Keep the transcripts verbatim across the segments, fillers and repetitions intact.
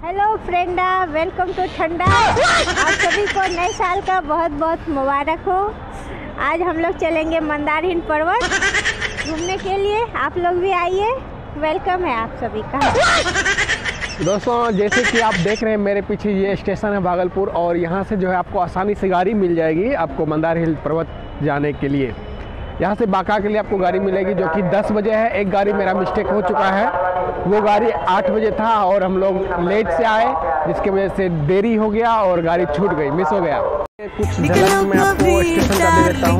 Hello फ्रेंडा, welcome to ठंडा। आप सभी को नए साल का बहुत बहुत मुबारक हो। आज हम लोग चलेंगे मंदारहीन पर्वत घूमने के लिए। आप लोग भी आइए, वेलकम है आप सभी का। दोस्तों, जैसे कि आप देख रहे हैं मेरे पीछे ये स्टेशन है भागलपुर, और यहाँ से जो है आपको आसानी से गाड़ी मिल जाएगी आपको मंदारहीन पर्वत जाने के लिए। यहाँ से बांका के लिए आपको गाड़ी मिलेगी जो कि दस बजे है। एक गाड़ी मेरा मिस्टेक हो चुका है, वो गाड़ी आठ बजे था और हम लोग लेट से आए, जिसकी वजह से देरी हो गया और गाड़ी छूट गई, मिस हो गया। कुछ झलक मैं आपको स्टेशन का दे देता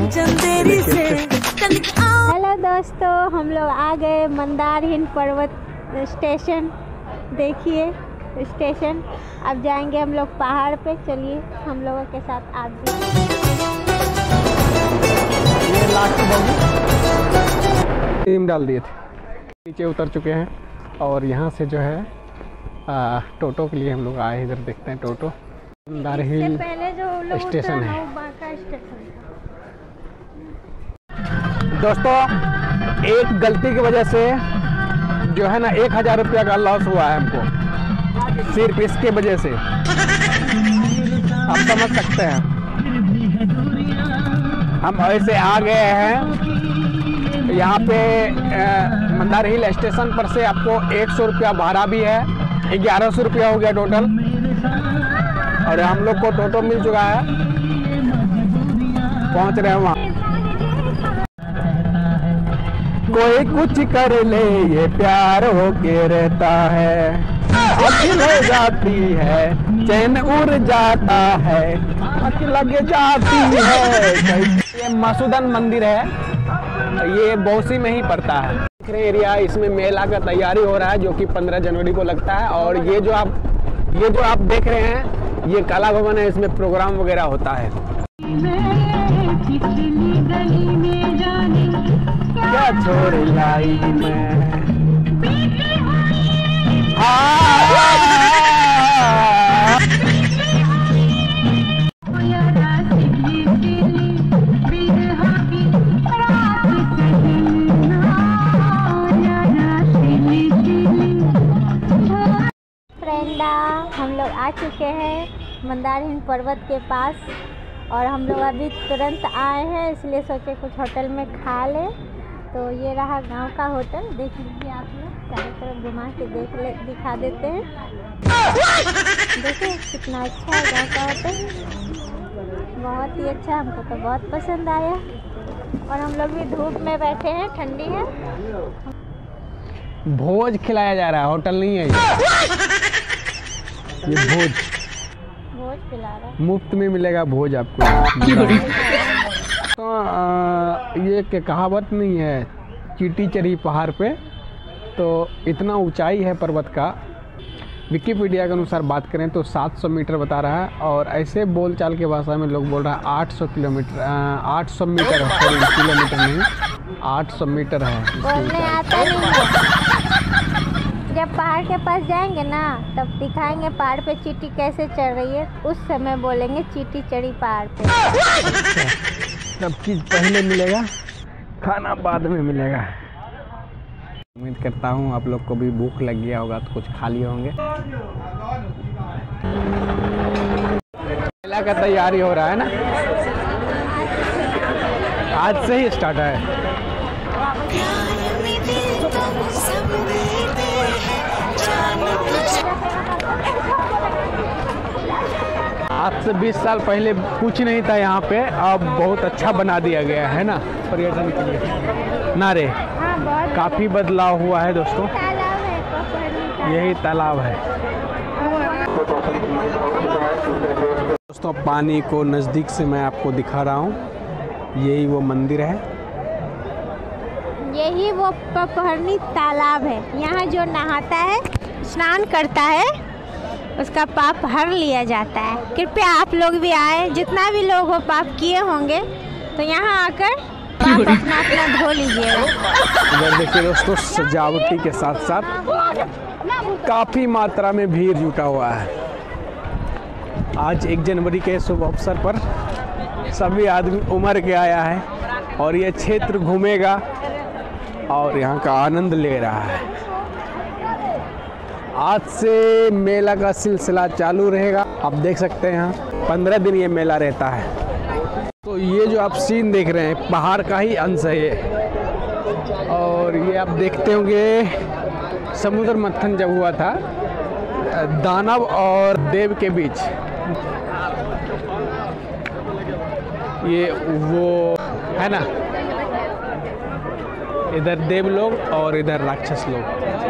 हूँ। हेलो दोस्तों, हम लोग आ गए मंदारहीन पर्वत स्टेशन। देखिए स्टेशन, अब जाएंगे हम लोग पहाड़ पे। चलिए हम लोगों के साथ आप भी। ये लास्ट टीम डाल दिए थे, नीचे उतर चुके हैं और यहाँ से जो है आ, टोटो के लिए हम लोग आए। इधर देखते हैं टोटो मंदारहीन स्टेशन है। दोस्तों, एक गलती की वजह से जो है ना एक हजार रुपया का लॉस हुआ है हमको, सिर्फ इसके वजह से। आप समझ सकते हैं, हम ऐसे आ गए हैं यहाँ पे मंदारहीन स्टेशन पर से। आपको एक सौ रुपया भाड़ा भी है, ग्यारह सौ रुपया हो गया टोटल। और हम लोग को टोटो मिल चुका है, पहुँच रहे हैं वहाँ। कोई कुछ कर ले ये प्यार होके रहता है, आँख लग जाती है चैन उड़ जाता है, आँख लग जाती है। ये मसूदन मंदिर है, ये बौसी में ही पड़ता है। देख रहे एरिया, इसमें मेला का तैयारी हो रहा है जो कि पंद्रह जनवरी को लगता है। और ये जो आप ये जो आप देख रहे हैं ये कला भवन है, इसमें प्रोग्राम वगैरह होता है। क्या छोड़ लाई मैं फ्रेंडा, हम लोग आ चुके हैं मंदारहीन पर्वत के पास और हम लोग अभी तुरंत आए हैं, इसलिए सोचे कुछ होटल में खा ले। तो ये रहा गांव का होटल, देख लीजिए आप लोग। चारों तरफ घुमा के देख ले दिखा देते हैं। देखिए कितना अच्छा है गांव का होटल, बहुत ही अच्छा, हमको तो बहुत पसंद आया। और हम लोग भी धूप में बैठे हैं, ठंडी है। भोज खिलाया जा रहा है, होटल नहीं है ये, ये भोज भोज खिला रहा है, मुफ्त में मिलेगा भोज आपको। तो आ, ये के कहावत नहीं है, चींटी चढ़ी पहाड़ पे। तो इतना ऊंचाई है पर्वत का, विकिपीडिया के अनुसार बात करें तो सात सौ मीटर बता रहा है। और ऐसे बोलचाल के भाषा में लोग बोल रहा है आठ सौ किलोमीटर, आठ सौ मीटर है, सॉरी किलोमीटर नहीं, आठ सौ मीटर है। बोलने आता नहीं है। जब पहाड़ के पास जाएंगे ना तब दिखाएंगे पहाड़ पे चींटी कैसे चढ़ रही है, उस समय बोलेंगे चींटी चढ़ी पहाड़ पे। सब चीज़ पहले मिलेगा, खाना बाद में मिलेगा। उम्मीद करता हूँ आप लोग को भी भूख लग गया होगा तो कुछ खा लिए होंगे। मेला का तैयारी हो रहा है ना, आज से ही स्टार्ट है। आज से बीस साल पहले कुछ नहीं था यहाँ पे, अब बहुत अच्छा बना दिया गया है ना पर्यटन के लिए। नारे हाँ, काफ़ी बदलाव हुआ है दोस्तों। यही तालाब है दोस्तों। पानी को नज़दीक से मैं आपको दिखा रहा हूँ, यही वो मंदिर है, यही वो पपहरनी तालाब है। यहाँ जो नहाता है, स्नान करता है, उसका पाप हर लिया जाता है। कृपया आप लोग भी आए, जितना भी लोग हो पाप किए होंगे तो यहाँ आकर पाप अपना अपना धो लीजिएगा। इधर देखिए दोस्तों, सजावटी के साथ साथ काफ़ी मात्रा में भीड़ जुटा हुआ है। आज एक जनवरी के शुभ अवसर पर सभी आदमी उमड़ के आया है और ये क्षेत्र घूमेगा और यहाँ का आनंद ले रहा है। आज से मेला का सिलसिला चालू रहेगा। आप देख सकते हैं यहाँ पंद्रह दिन ये मेला रहता है। तो ये जो आप सीन देख रहे हैं पहाड़ का ही अंश है ये। और ये आप देखते होंगे समुद्र मंथन जब हुआ था दानव और देव के बीच, ये वो है ना, इधर देव लोग और इधर राक्षस लोग।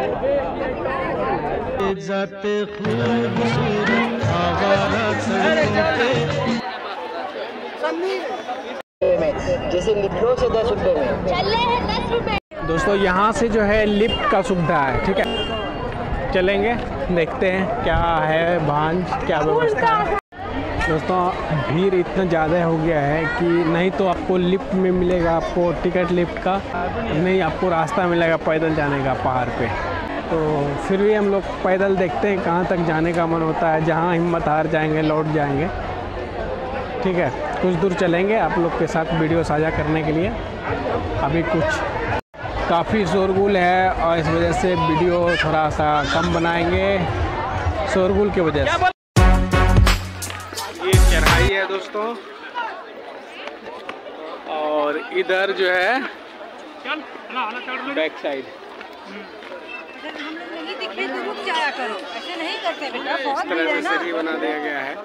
जैसे लिफ्टों से दस रुपए में चले हैं दस रुपए। दोस्तों यहाँ से जो है लिफ्ट का सुविधा है, ठीक है। चलेंगे देखते हैं क्या है भांज, क्या व्यवस्था है। दोस्तों भीड़ इतना ज़्यादा हो गया है कि नहीं तो आपको लिफ्ट में मिलेगा आपको टिकट लिफ्ट का, नहीं आपको रास्ता मिलेगा पैदल जाने का पहाड़ पे। तो फिर भी हम लोग पैदल देखते हैं कहाँ तक जाने का मन होता है, जहाँ हिम्मत हार जाएंगे लौट जाएंगे, ठीक है। कुछ दूर चलेंगे आप लोग के साथ वीडियो साझा करने के लिए। अभी कुछ काफ़ी शोरगुल है और इस वजह से वीडियो थोड़ा सा कम बनाएंगे शोरगुल की वजह से। ये चढ़ाई है दोस्तों और इधर जो है बैक साइड। हम लोग नहीं दिखे तो रुक जाया करो, ऐसे नहीं करते बेटा, बहुत इस तरह से सीढ़ी बना दिया गया है।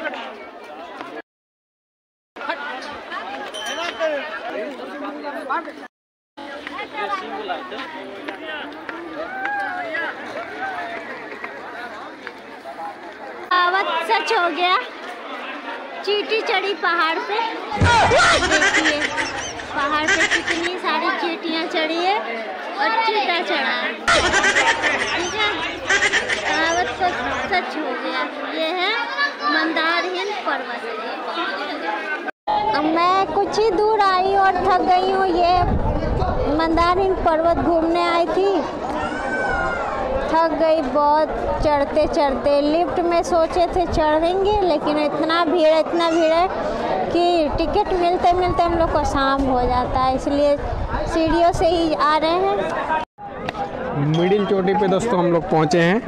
सच हो गया, चींटी चढ़ी पहाड़ पे। देखिए पहाड़ पे कितनी सारी चींटियां चढ़ी है और चीता चढ़ा है, ठीक है। कहावत सच सच हो गया। ये है मंदारहीन पर्वत। मैं कुछ ही दूर आई और थक गई हूँ। ये मंदारहीन पर्वत घूमने आई थी, थक गई बहुत चढ़ते चढ़ते। लिफ्ट में सोचे थे चढ़ेंगे लेकिन इतना भीड़ इतना भीड़ है कि टिकट मिलते मिलते हम लोग को शाम हो जाता है, इसलिए सीढ़ियों से ही आ रहे हैं। मिडिल चोटी पे दोस्तों हम लोग पहुँचे हैं।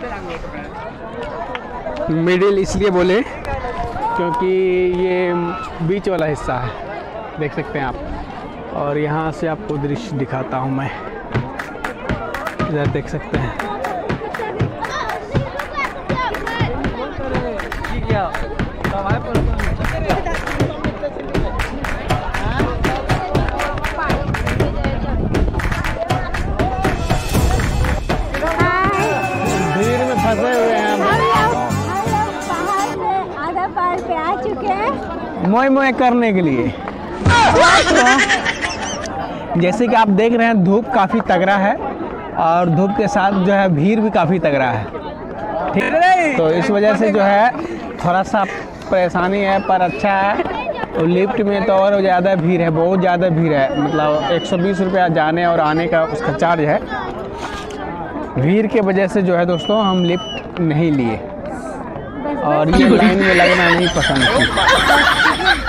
मिडिल इसलिए बोले क्योंकि ये बीच वाला हिस्सा है, देख सकते हैं आप। और यहाँ से आपको दृश्य दिखाता हूँ मैं, इधर देख सकते हैं। भीड़ में फंसे हुए हैं हम लोग पहाड़ से आधा पहाड़ पे आ चुके हैं मोए मोए करने के लिए। जैसे कि आप देख रहे हैं धूप काफ़ी तगड़ा है और धूप के साथ जो है भीड़ भी काफ़ी तगड़ा है, ठीक है। तो इस वजह से जो है थोड़ा सा परेशानी है, पर अच्छा है। और लिफ्ट में तो और ज़्यादा भीड़ है, बहुत ज़्यादा भीड़ है। मतलब एक सौ बीस रुपया जाने और आने का उसका चार्ज है। भीड़ के वजह से जो है दोस्तों हम लिफ्ट नहीं लिए और ये लाइन में लगना नहीं पसंद थी।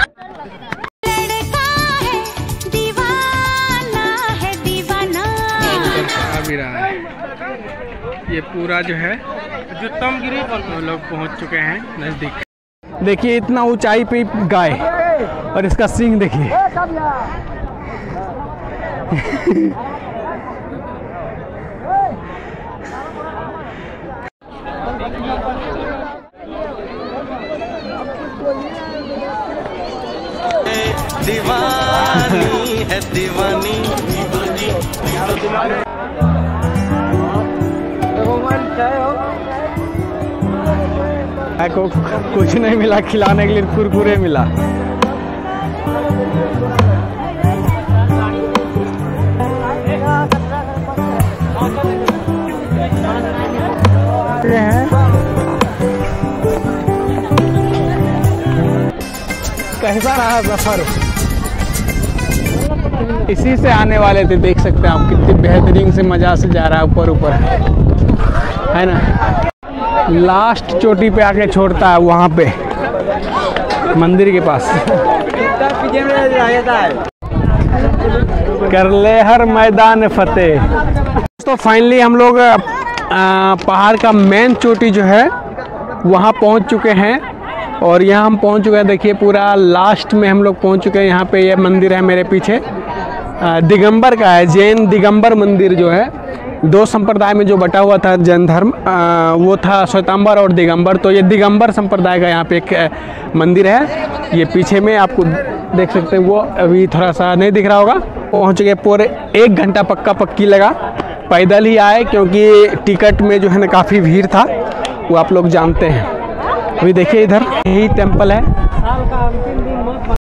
भी रहा है ये पूरा जो है जुत्तमगिरी पर हम लोग पहुंच चुके हैं नज़दीक। देखिए इतना ऊंचाई पे गाय और इसका सींग देखिए। दीवानी है दीवानी। को कुछ नहीं मिला खिलाने के लिए, कुरकुरे मिला। कैसा रहा सफर? इसी से आने वाले थे, देख सकते हैं आप कितनी बेहतरीन से मजा से जा रहा है ऊपर ऊपर, है ना। लास्ट चोटी पे आके छोड़ता है वहाँ पे मंदिर के पास। कर ले हर मैदान फतेह। तो फाइनली हम लोग पहाड़ का मेन चोटी जो है वहाँ पहुँच चुके हैं और यहाँ हम पहुँच चुके हैं। देखिए पूरा लास्ट में हम लोग पहुँच चुके हैं। यहाँ पे ये मंदिर है मेरे पीछे, दिगंबर का है, जैन दिगंबर मंदिर जो है। दो संप्रदाय में जो बटा हुआ था जैन धर्म, आ, वो था श्वेतांबर और दिगंबर। तो ये दिगंबर संप्रदाय का यहाँ पे एक मंदिर है। ये पीछे में आपको देख सकते हैं, वो अभी थोड़ा सा नहीं दिख रहा होगा। पहुँच गए, पूरे एक घंटा पक्का पक्की लगा। पैदल ही आए क्योंकि टिकट में जो है ना काफ़ी भीड़ था, वो आप लोग जानते हैं। अभी देखिए इधर यही टेम्पल है।